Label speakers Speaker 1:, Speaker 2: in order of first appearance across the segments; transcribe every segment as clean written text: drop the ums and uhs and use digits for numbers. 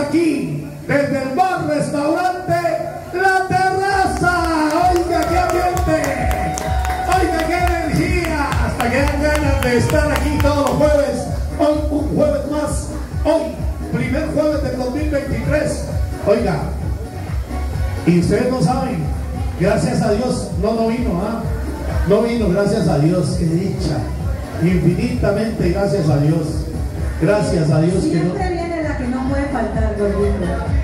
Speaker 1: aquí, desde el bar restaurante La Terraza. Oiga, qué ambiente, oiga, qué energía, hasta que dan ganas de estar aquí todos los jueves. Hoy un jueves más, hoy, primer jueves del 2023. Oiga, y ustedes no saben, gracias a Dios, no vino, no vino, gracias a Dios, qué dicha, infinitamente gracias a Dios. Gracias a Dios.
Speaker 2: Siempre que no viene la que no puede faltar, gordito.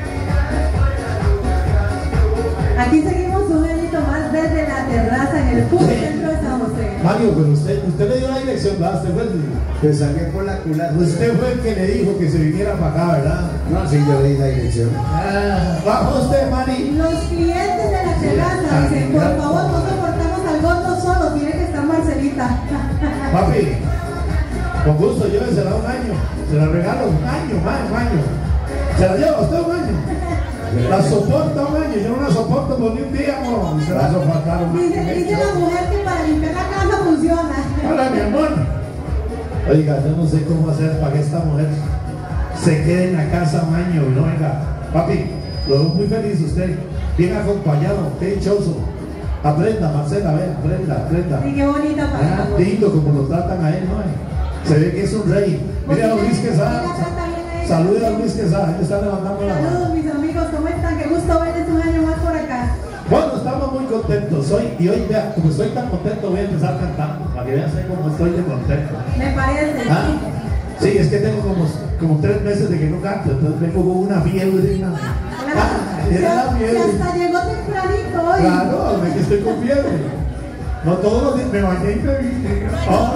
Speaker 2: Aquí seguimos un añito más desde La Terraza en el puro centro de San José.
Speaker 1: Mario, pero usted le dio la dirección, ¿verdad? Usted fue el
Speaker 3: que salía por la culata.
Speaker 1: Usted fue el que le dijo que se viniera para acá, ¿verdad?
Speaker 3: No, sí, yo di la dirección.
Speaker 1: Bajo usted, Mari.
Speaker 2: Los clientes de La Terraza dicen, por favor, no soportamos al gordo solo, tiene que estar Marcelita.
Speaker 1: Papi, con gusto, llévesela un año. Se la regalo un año, más un año. Se la lleva usted un año. La soporta un año. Yo no la soporto por ni un día, amor. Se la soportar un año.
Speaker 2: Dice la mujer que para limpiar la casa funciona.
Speaker 1: Hola, mi amor. Oiga, yo no sé cómo hacer para que esta mujer se quede en la casa un año y no venga. Papi, lo veo muy feliz usted. Bien acompañado, qué dichoso. Aprenda, Marcela, ven, aprenda.
Speaker 2: Sí, qué bonita para
Speaker 1: lindo como lo tratan a él, ¿no? Se ve que es un rey. Mira a Luis Quesada. Saluda a Luis Quesada, él está levantando la mano.
Speaker 2: Saludos, mis amigos, ¿cómo están? Qué gusto verles un año más por acá.
Speaker 1: Bueno, estamos muy contentos hoy. Y hoy, vea, como estoy tan contento, voy a empezar cantando. Para que vean cómo estoy de contento.
Speaker 2: Me parece.
Speaker 1: Sí, es que tengo como 3 meses de que no canto. Entonces vengo con una fiebre. Era la fiebre.
Speaker 2: Hasta llegó tempranito hoy.
Speaker 1: Claro, de que estoy con fiebre. No todos los días me bañé y me vine.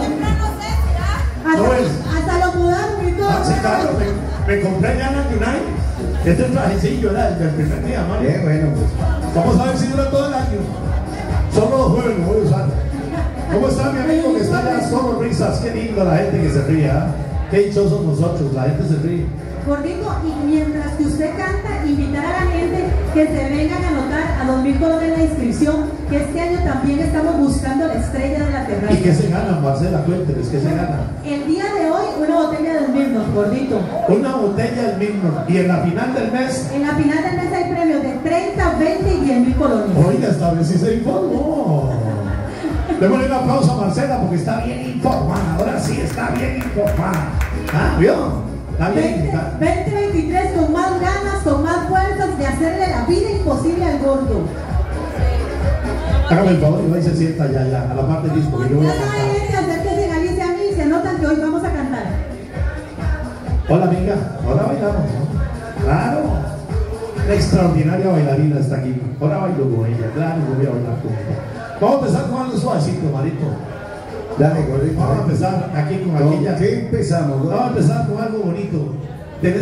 Speaker 2: Hasta lo mudaron y todo.
Speaker 1: Sí, claro, me compré ya en la United. Este trajecillo era del primer día, Mario.
Speaker 3: Bien, bueno, pues.
Speaker 1: Vamos a ver si dura todo el año. Solo los jueves lo voy a usar. ¿Cómo está mi amigo que está allá? Solo risas. Qué lindo la gente que se ríe, ¿eh? Qué dichosos nosotros, la gente se ríe.
Speaker 2: Gordito, y mientras que usted canta, invitar a la gente que se vengan a anotar a 2.000 colones la inscripción, que este año también estamos buscando la estrella de La Terraza.
Speaker 1: ¿Y qué se gana, Marcela? Cuénteles, ¿qué se gana?
Speaker 2: El día de hoy, una botella del Smirnoff, gordito.
Speaker 1: Una botella del Smirnoff. Y en la final del mes.
Speaker 2: En la final del mes hay premios de 30, 20 y 10.000 colones.
Speaker 1: Oiga, esta vez sí se informó. Démosle un aplauso a Marcela porque está bien informada. Ahora sí está bien informada. ¿Vio? Está bien.
Speaker 2: 2023 con más ganas, con más fuerzas de hacerle la vida imposible al gordo.
Speaker 1: Hágame el favor y va y se sienta ya, a la parte disco. Y yo voy a cantar.
Speaker 2: Acérquese en Alicia a mí, se anotan que hoy vamos a cantar.
Speaker 1: Hola, amiga. Ahora bailamos, ¿no? Claro. Una extraordinaria bailarina está aquí. Ahora bailo con ella. Claro, voy a bailar con ella. Vamos a empezar con algo suavecito, Marito.
Speaker 3: Dale, gordito.
Speaker 1: Vamos a empezar aquí con aquella.
Speaker 3: ¿Qué empezamos, gordito?
Speaker 1: Vamos a empezar con algo bonito. Tenés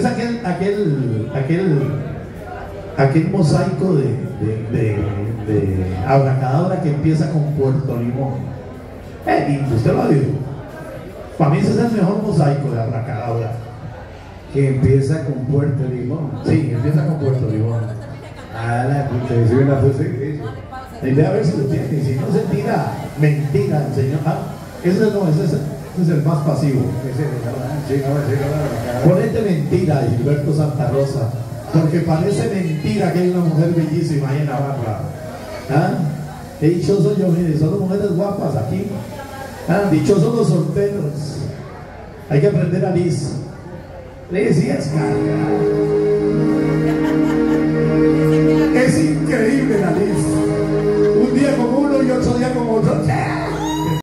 Speaker 1: aquel mosaico de Abracadabra que empieza con Puerto Limón. Lindo, usted lo ha dicho. Para mí ese es el mejor mosaico de Abracadabra.
Speaker 3: Que empieza con Puerto Limón.
Speaker 1: Sí, empieza con Puerto Limón.
Speaker 3: La puta, si una puse.
Speaker 1: Ve a ver si lo tiene. Si no se tira mentira el señor. Ese es el más pasivo. Ponete mentira, Gilberto Santa Rosa, porque parece mentira que hay una mujer bellísima ahí en la barra. Qué dichoso yo, mire, son mujeres guapas aquí. Dichosos los solteros. Hay que aprender a Liz. Liz sí es carga.